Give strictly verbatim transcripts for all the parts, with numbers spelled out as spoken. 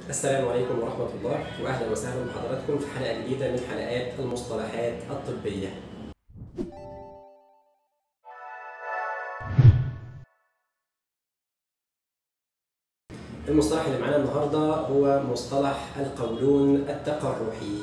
السلام عليكم ورحمة الله، وأهلا وسهلا بحضراتكم في حلقة جديدة من حلقات المصطلحات الطبية. المصطلح اللي معانا النهاردة هو مصطلح القولون التقرحي.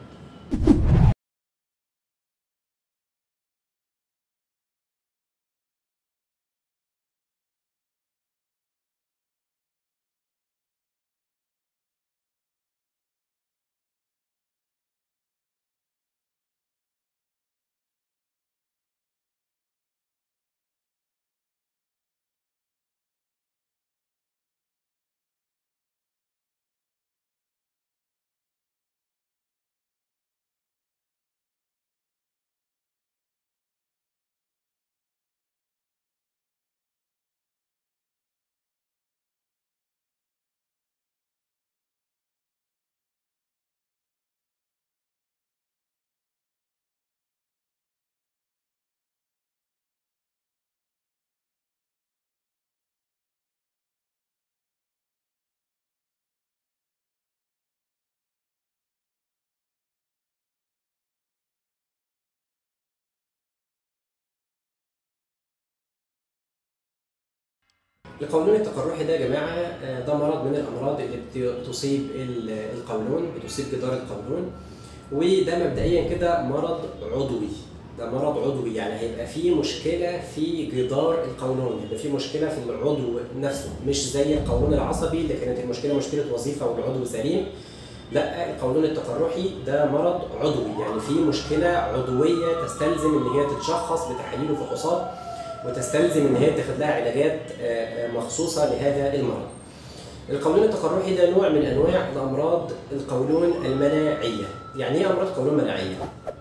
القولون التقرحي ده يا جماعة ده مرض من الأمراض اللي بتصيب القولون، بتصيب جدار القولون، وده مبدئيا كده مرض عضوي. ده مرض عضوي، يعني هيبقى فيه مشكلة في جدار القولون، هيبقى فيه مشكلة في العضو نفسه، مش زي القولون العصبي اللي كانت المشكلة مشكلة وظيفة والعضو سليم. لا، القولون التقرحي ده مرض عضوي، يعني فيه مشكلة عضوية تستلزم إن هي تتشخص بتحاليل وفحوصات، وتستلزم ان هي تاخد لها علاجات مخصوصه لهذا المرض. القولون التقرحي ده نوع من انواع الامراض القولون المناعيه. يعني ايه امراض قولون مناعيه؟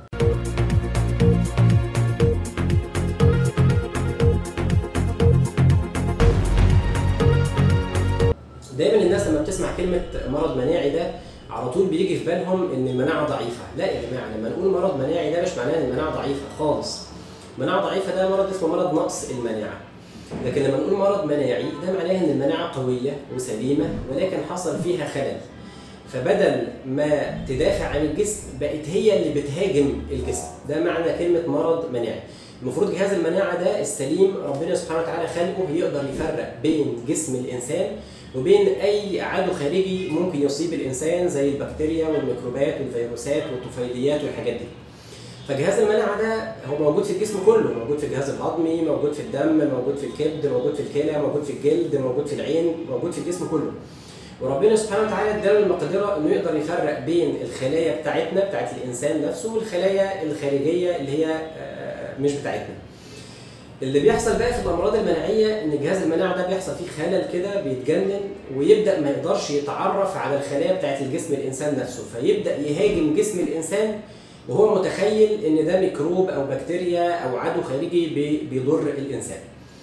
دايما الناس لما بتسمع كلمه مرض مناعي ده على طول بيجي في بالهم ان المناعه ضعيفه. لا يا جماعه، لما نقول مرض مناعي ده مش معناه ان المناعه ضعيفه خالص. مناعة ضعيفة ده مرض اسمه مرض نقص المناعة. لكن لما نقول مرض مناعي ده معناه ان المناعة قوية وسليمة ولكن حصل فيها خلل. فبدل ما تدافع عن الجسم بقت هي اللي بتهاجم الجسم. ده معنى كلمة مرض مناعي. المفروض جهاز المناعة ده السليم ربنا سبحانه وتعالى خلقه يقدر يفرق بين جسم الإنسان وبين أي عدو خارجي ممكن يصيب الإنسان زي البكتيريا والميكروبات والفيروسات والطفيليات والحاجات دي. فجهاز المناعة ده هو موجود في الجسم كله، موجود في الجهاز الهضمي، موجود في الدم، موجود في الكبد، موجود في الكلى، موجود في الجلد، موجود في العين، موجود في الجسم كله. وربنا سبحانه وتعالى اداله المقدرة انه يقدر يفرق بين الخلايا بتاعتنا بتاعت الانسان نفسه والخلايا الخارجية اللي هي مش بتاعتنا. اللي بيحصل بقى في الامراض المناعية ان جهاز المناعة ده بيحصل فيه خلل كده، بيتجنن ويبدأ ما يقدرش يتعرف على الخلايا بتاعت الجسم الانسان نفسه، فيبدأ يهاجم جسم الانسان وهو متخيل ان ده ميكروب او بكتيريا او عدو خارجي بيضر الانسان.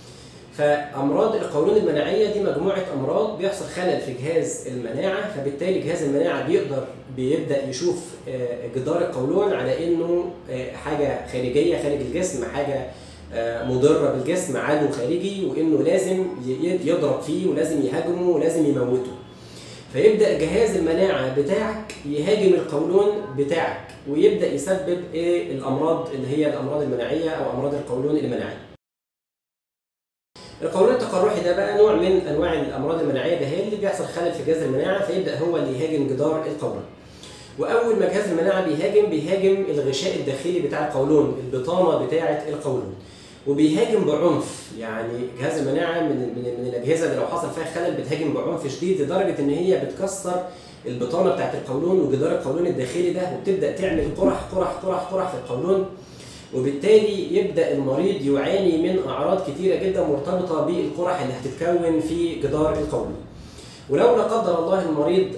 فامراض القولون المناعيه دي مجموعه امراض بيحصل خلل في جهاز المناعه، فبالتالي جهاز المناعه بيقدر بيبدا يشوف جدار القولون على انه حاجه خارجيه خارج الجسم، حاجه مضره بالجسم، عدو خارجي، وانه لازم يضرب فيه ولازم يهاجمه ولازم يموته. فيبدا جهاز المناعه بتاعك يهاجم القولون بتاعك ويبدا يسبب ايه الامراض اللي هي الامراض المناعيه او امراض القولون المناعيه. القولون التقرحي ده بقى نوع من انواع الامراض المناعيه، ده هي اللي بيحصل خلل في جهاز المناعه فيبدا هو اللي يهاجم جدار القولون. واول ما جهاز المناعه بيهاجم بيهاجم الغشاء الداخلي بتاع القولون، البطانه بتاعه القولون، وبيهاجم بعنف. يعني جهاز المناعه من من من الاجهزه اللي لو حصل فيها خلل بتهاجم بعنف شديد لدرجه ان هي بتكسر البطانه بتاعت القولون وجدار القولون الداخلي ده، وبتبدا تعمل قرح قرح قرح قرح في القولون، وبالتالي يبدا المريض يعاني من اعراض كتيره جدا مرتبطه بالقرح اللي هتتكون في جدار القولون. ولو لا قدر الله المريض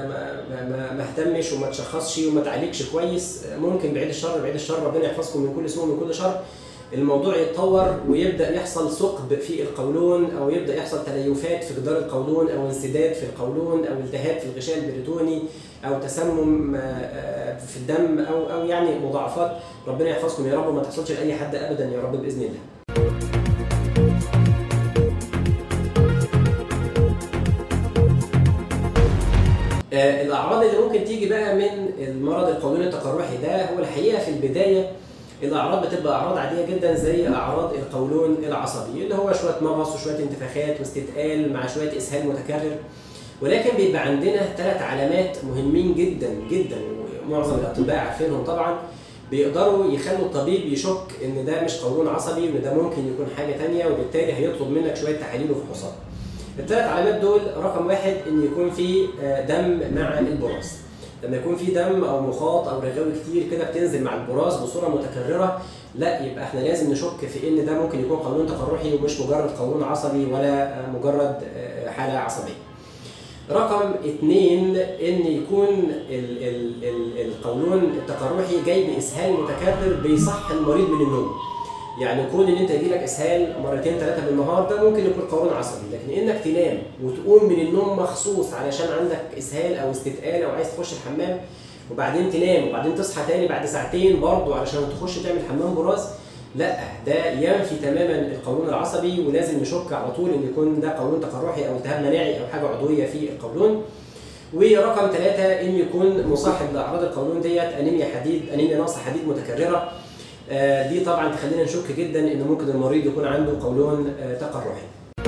ما اهتمش وما تشخصش وما تعالجش كويس، ممكن بعيد الشر بعيد الشر ربنا يحفظكم من كل سوء ومن كل شر، الموضوع يتطور ويبدا يحصل ثقب في القولون، او يبدا يحصل تليفات في جدار القولون، او انسداد في القولون، او التهاب في الغشاء البريتوني، او تسمم في الدم، او او يعني مضاعفات. ربنا يحفظكم يا رب وما تحصلش لاي حد ابدا يا رب باذن الله. آه الاعراض اللي ممكن تيجي بقى من المرض القولون التقرحي ده، هو الحقيقه في البدايه الاعراض بتبقى اعراض عاديه جدا زي اعراض القولون العصبي، اللي هو شويه مغص وشويه انتفاخات واستثقال مع شويه اسهال متكرر. ولكن بيبقى عندنا ثلاث علامات مهمين جدا جدا، ومعظم الاطباء عارفينهم طبعا، بيقدروا يخلوا الطبيب يشك ان ده مش قولون عصبي وان ده ممكن يكون حاجه ثانيه، وبالتالي هيطلب منك شويه تحاليل وفحوصات. الثلاث علامات دول، رقم واحد ان يكون في دم مع البراز. لما يكون في دم او مخاط او رغاوي كتير كده بتنزل مع البراز بصوره متكرره، لا يبقى احنا لازم نشك في ان ده ممكن يكون قولون تقرحي ومش مجرد قولون عصبي ولا مجرد حاله عصبيه. رقم اثنين ان يكون ال ال ال القولون التقرحي جاي باسهال متكرر بيصحي المريض من النوم. يعني كون ان انت يجيلك اسهال مرتين ثلاثه بالنهار ده ممكن يكون قولون عصبي، لكن انك تنام وتقوم من النوم مخصوص علشان عندك اسهال او استثقال او عايز تخش الحمام، وبعدين تنام وبعدين تصحى تاني بعد ساعتين برضه علشان تخش تعمل حمام براز، لا ده ينفي تماما القولون العصبي، ولازم نشك على طول ان يكون ده قولون تقرحي او التهاب مناعي او حاجه عضويه في القولون. ورقم ثلاثه ان يكون مصاحب لاعراض القولون ديت انيميا حديد، انيميا نقص حديد متكرره. دي طبعا تخلينا نشك جدا ان ممكن المريض يكون عنده قولون تقرحي.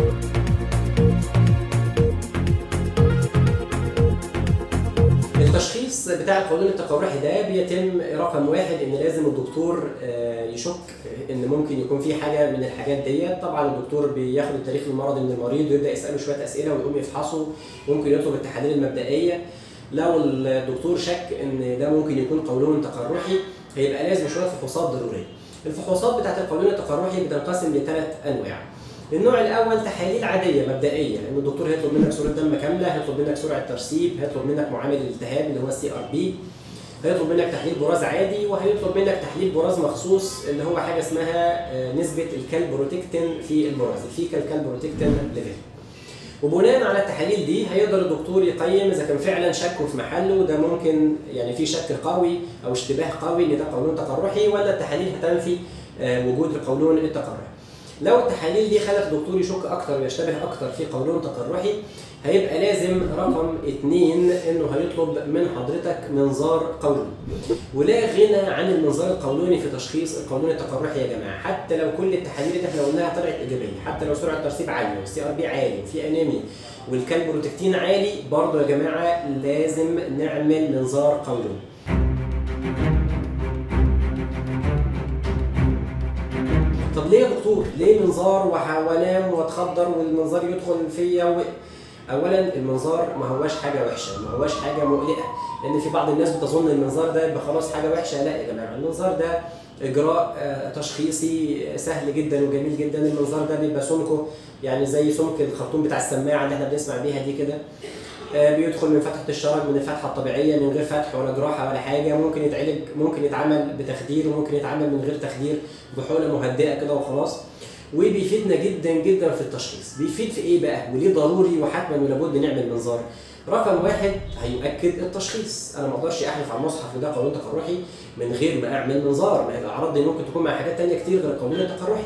التشخيص بتاع القولون التقرحي ده بيتم رقم واحد ان لازم الدكتور يشك ان ممكن يكون في حاجه من الحاجات ديت. طبعا الدكتور بياخد التاريخ المرضي من المريض ويبدا يساله شويه اسئله ويقوم يفحصه، ممكن يطلب التحاليل المبدئيه. لو الدكتور شك ان ده ممكن يكون قولون تقرحي هيبقى لازم شويه فحوصات ضروريه. الفحوصات بتاعت القولون التقرحي بتنقسم لثلاث انواع. النوع الاول تحاليل عاديه مبدئيه، لان الدكتور هيطلب منك صوره دم كامله، هيطلب منك سرعه ترسيب، هيطلب منك معامل الالتهاب اللي هو السي ار بي، هيطلب منك تحليل براز عادي، وهيطلب منك تحليل براز مخصوص اللي هو حاجه اسمها نسبه الكالبروتكتين في البراز، الفيكال كالبروتكتين ليفل. وبناء على التحاليل دي هيقدر الدكتور يقيم اذا كان فعلا شكه في محله، ده ممكن يعني في شك قوي او اشتباه قوي ان ده قولون تقرحي، ولا التحاليل هتنفي وجود القولون التقرحي. لو التحاليل دي خلت الدكتور يشك اكتر ويشتبه اكتر في قولون تقرحي، هيبقى لازم رقم اتنين انه هيطلب من حضرتك منظار قولون. ولا غنى عن المنظار القولوني في تشخيص القولون التقرحي يا جماعه، حتى لو كل التحاليل اللي احنا قلناها طلعت ايجابيه، حتى لو سرعه الترسيب عاليه والسي ار بي عالي وفي انيميا والكالبروتكتين عالي، برضه يا جماعه لازم نعمل منظار قولون. طب ليه يا دكتور؟ ليه منظار وانام واتخدر والمنظار يدخل فيا و... اولا المنظار ما هواش حاجه وحشه، ما هواش حاجه مقلقه، لان في بعض الناس بتظن المنظار ده يبقى خلاص حاجه وحشه. لا يا جماعه، المنظار ده اجراء تشخيصي سهل جدا وجميل جدا. المنظار ده بيبقى سمكه يعني زي سمك الخرطوم بتاع السماعه اللي احنا بنسمع بيها دي كده، بيدخل من فتحه الشرج من الفتحه الطبيعيه من غير فتح ولا جراحه ولا حاجه، ممكن يتعالج، ممكن يتعمل بتخدير وممكن يتعمل من غير تخدير بحقنه مهدئه كده وخلاص. وبيفيدنا جدا جدا في التشخيص. بيفيد في ايه بقى؟ وليه ضروري وحتما ولابد نعمل منظار؟ رقم واحد هيؤكد التشخيص. انا ما اقدرش احلف على المصحف ان ده قولون تقرحي من غير ما اعمل منظار، ما هي الاعراض دي ممكن تكون مع حاجات ثانيه كتير غير القولون التقرحي.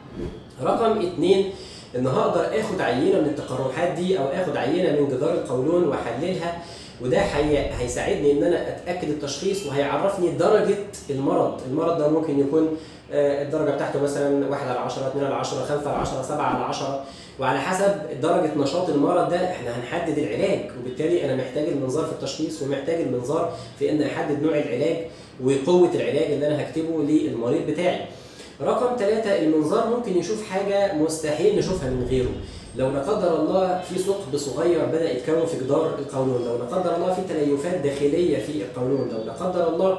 رقم اثنين ان هقدر اخد عينه من التقرحات دي او اخد عينه من جدار القولون واحللها، وده هي... هيساعدني ان انا اتاكد التشخيص وهيعرفني درجه المرض. المرض ده ممكن يكون الدرجه بتاعته مثلا واحد على عشرة، اثنين على عشرة، خمسة على عشرة، سبعة على عشرة، وعلى حسب درجه نشاط المرض ده احنا هنحدد العلاج. وبالتالي انا محتاج المنظار في التشخيص ومحتاج المنظار في ان احدد نوع العلاج وقوه العلاج اللي انا هكتبه للمريض بتاعي. رقم ثلاثة المنظار ممكن يشوف حاجه مستحيل نشوفها من غيره. لو لا قدر الله في ثقب صغير بدأ يتكون في جدار القولون، لو لا قدر الله في تليفات داخلية في القولون، لو لا قدر الله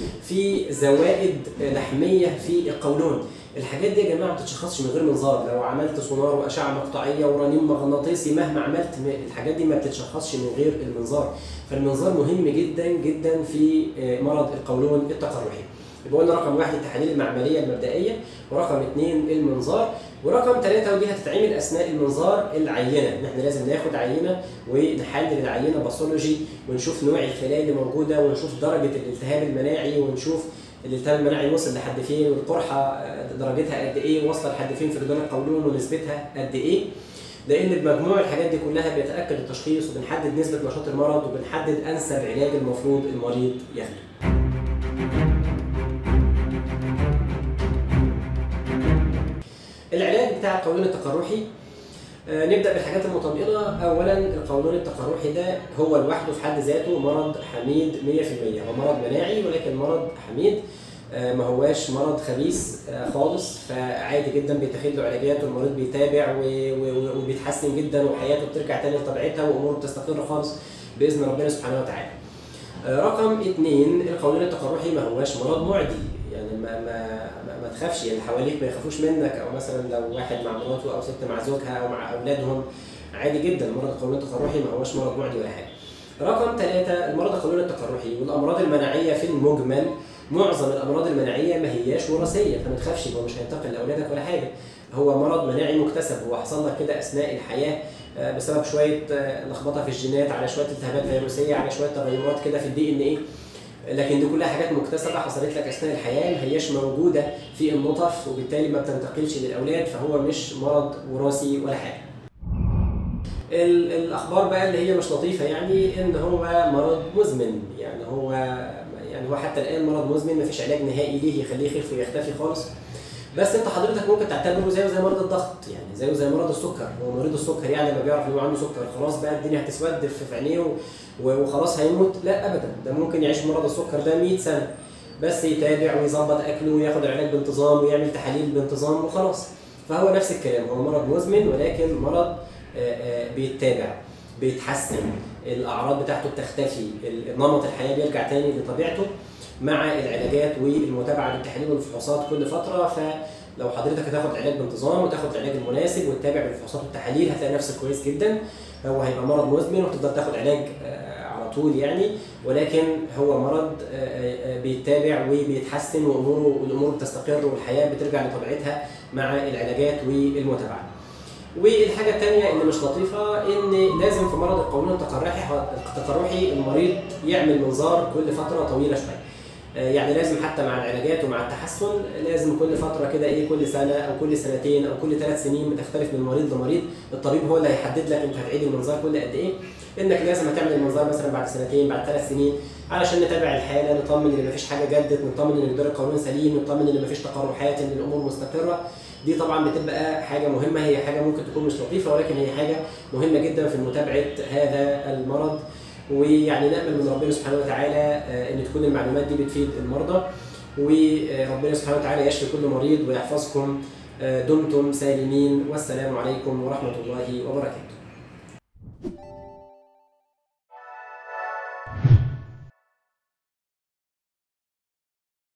في زوائد لحمية في القولون، الحاجات دي يا جماعة ما بتتشخصش من غير منظار. لو عملت سونار وأشعة مقطعية ورنين مغناطيسي مهما عملت، الحاجات دي ما بتتشخصش من غير المنظار. فالمنظار مهم جدا جدا في مرض القولون التقرحي. يبقى قلنا رقم واحد التحاليل المعمليه المبدئيه، ورقم اثنين المنظار، ورقم ثلاثه ودي هتتعمل اثناء المنظار العينه، ان احنا لازم ناخد عينه ونحلل العينه باثولوجي ونشوف نوع الخلايا اللي موجوده ونشوف درجه الالتهاب المناعي ونشوف الالتهاب المناعي وصل لحد فين والقرحه درجتها قد ايه، واصله لحد فين في جدار القولون ونسبتها قد ايه. لان بمجموع الحاجات دي كلها بيتاكد التشخيص وبنحدد نسبه نشاط المرض وبنحدد انسب علاج المفروض المريض ياخده. العلاج بتاع القولون التقرحي، آه نبدا بالحاجات المطمئنه. اولا القولون التقرحي ده هو لوحده في حد ذاته مرض حميد مية في المية، هو مرض مناعي ولكن مرض حميد، آه ما هواش مرض خبيث آه خالص، فعادي جدا بيتاخد له علاجات والمريض بيتابع وبيتحسن جدا وحياته بترجع تاني لطبيعتها واموره بتستقر خالص باذن ربنا سبحانه وتعالى. آه رقم اثنين القولون التقرحي ما هواش مرض معدي، يعني ما ما ما تخافش، يعني اللي حواليك ما يخافوش منك، او مثلا لو واحد مع مراته او ست مع زوجها او مع اولادهم، عادي جدا مرض القولون التقرحي ما هوش مرض معدي ولا حاجه. رقم ثلاثة المرض القولون التقرحي والامراض المناعيه في المجمل، معظم الامراض المناعيه ما هياش وراثيه، فما تخافش هو مش هينتقل لاولادك ولا حاجه، هو مرض مناعي مكتسب، هو حصل لك كده اثناء الحياه بسبب شويه لخبطه في الجينات، على شويه التهابات فيروسيه، على شويه تغيرات كده في الدي ان ايه، لكن دي كلها حاجات مكتسبه حصلت لك اثناء الحياه، ما هياش موجوده في النطف وبالتالي ما بتنتقلش للاولاد، فهو مش مرض وراثي ولا حاجه. الاخبار بقى اللي هي مش لطيفه، يعني ان هو مرض مزمن، يعني هو يعني هو حتى الان مرض مزمن، ما فيش علاج نهائي ليه يخليه يخف ويختفي خالص، بس انت حضرتك ممكن تعتبره زيه زي مرض الضغط، يعني زيه زي مرض السكر. هو مريض السكر يعني لما بيعرف ان هو عنده سكر خلاص بقى الدنيا هتسود في عينيه وخلاص هيموت؟ لا ابدا، ده ممكن يعيش مرض السكر ده مية سنه، بس يتابع ويظبط اكله وياخد العلاج بانتظام ويعمل تحاليل بانتظام وخلاص. فهو نفس الكلام، هو مرض مزمن ولكن مرض بيتابع، بيتحسن، الاعراض بتاعته بتختفي، نمط الحياه بيرجع تاني لطبيعته مع العلاجات والمتابعه بالتحاليل والفحوصات كل فتره. فلو حضرتك هتاخد علاج بانتظام وتاخد العلاج المناسب وتتابع بالفحوصات والتحاليل هتلاقي نفسك كويس جدا. هو هيبقى مرض مزمن وتفضل تاخد علاج على طول يعني، ولكن هو مرض بيتابع وبيتحسن واموره والامور بتستقر والحياه بترجع لطبيعتها مع العلاجات والمتابعه. والحاجه الثانيه اللي مش لطيفه ان لازم في مرض القولون التقرحي التقرحي المريض يعمل منظار كل فتره طويله شويه، يعني لازم حتى مع العلاجات ومع التحسن لازم كل فتره كده ايه، كل سنه او كل سنتين او كل ثلاث سنين، بتختلف من مريض لمريض، الطبيب هو اللي هيحدد لك انت هتعيد المنظار كل قد ايه، انك لازم هتعمل المنظار مثلا بعد سنتين بعد ثلاث سنين علشان نتابع الحاله، نطمن ان مفيش حاجه جدت، نطمن ان جدار القولون سليم، نطمن ان مفيش تقرحات، ان الامور مستقره. دي طبعا بتبقى حاجه مهمه، هي حاجه ممكن تكون مش لطيفه ولكن هي حاجه مهمه جدا في متابعه هذا المرض، ويعني نامل من ربنا سبحانه وتعالى ان تكون المعلومات دي بتفيد المرضى، وربنا سبحانه وتعالى يشفي كل مريض ويحفظكم. دمتم سالمين، والسلام عليكم ورحمه الله وبركاته.